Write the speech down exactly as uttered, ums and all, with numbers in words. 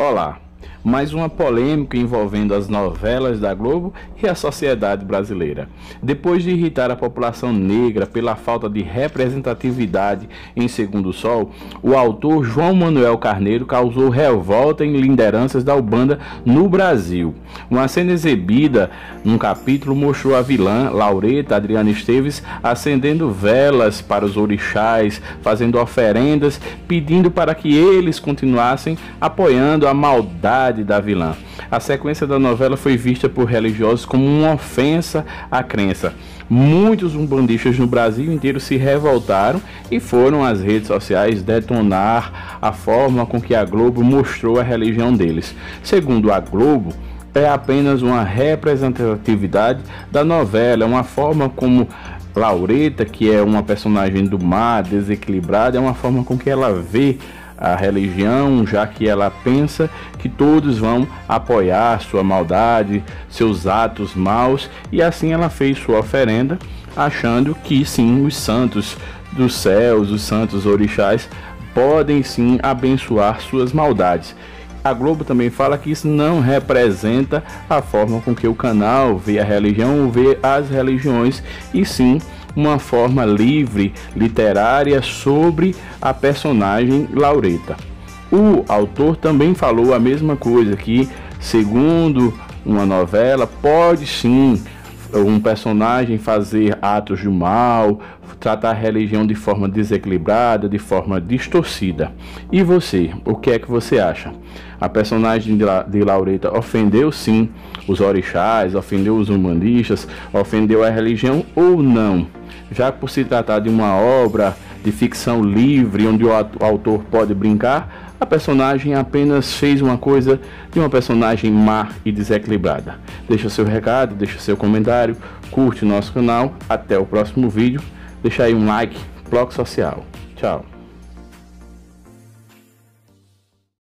Olá, mais uma polêmica envolvendo as novelas da Globo e a sociedade brasileira. Depois de irritar a população negra pela falta de representatividade em Segundo o Sol, o autor João Manuel Carneiro causou revolta em lideranças da Umbanda no Brasil. Uma cena exibida num capítulo mostrou a vilã, Laureta Adriana Esteves, acendendo velas para os orixás, fazendo oferendas, pedindo para que eles continuassem apoiando a maldade da vilã. A sequência da novela foi vista por religiosos como uma ofensa à crença. Muitos umbandistas no Brasil inteiro se revoltaram e foram às redes sociais detonar a forma com que a Globo mostrou a religião deles. Segundo a Globo, é apenas uma representatividade da novela, uma forma como Laureta, que é uma personagem do mar, desequilibrada, é uma forma com que ela vê a religião, já que ela pensa que todos vão apoiar sua maldade, seus atos maus, e assim ela fez sua oferenda, achando que sim, os santos dos céus, os santos orixás, podem sim abençoar suas maldades. A Globo também fala que isso não representa a forma com que o canal vê a religião ou vê as religiões, e sim uma forma livre, literária, sobre a personagem Laureta. O autor também falou a mesma coisa, que segundo uma novela, pode sim um personagem fazer atos de mal, tratar a religião de forma desequilibrada, de forma distorcida. E você, o que é que você acha? A personagem de, La de Laureta ofendeu sim os orixás, ofendeu os umbandistas, ofendeu a religião ou não? Já que por se tratar de uma obra de ficção livre, onde o autor pode brincar, a personagem apenas fez uma coisa de uma personagem má e desequilibrada. Deixa seu recado, deixa seu comentário, curte o nosso canal. Até o próximo vídeo. Deixa aí um like, bloco social. Tchau.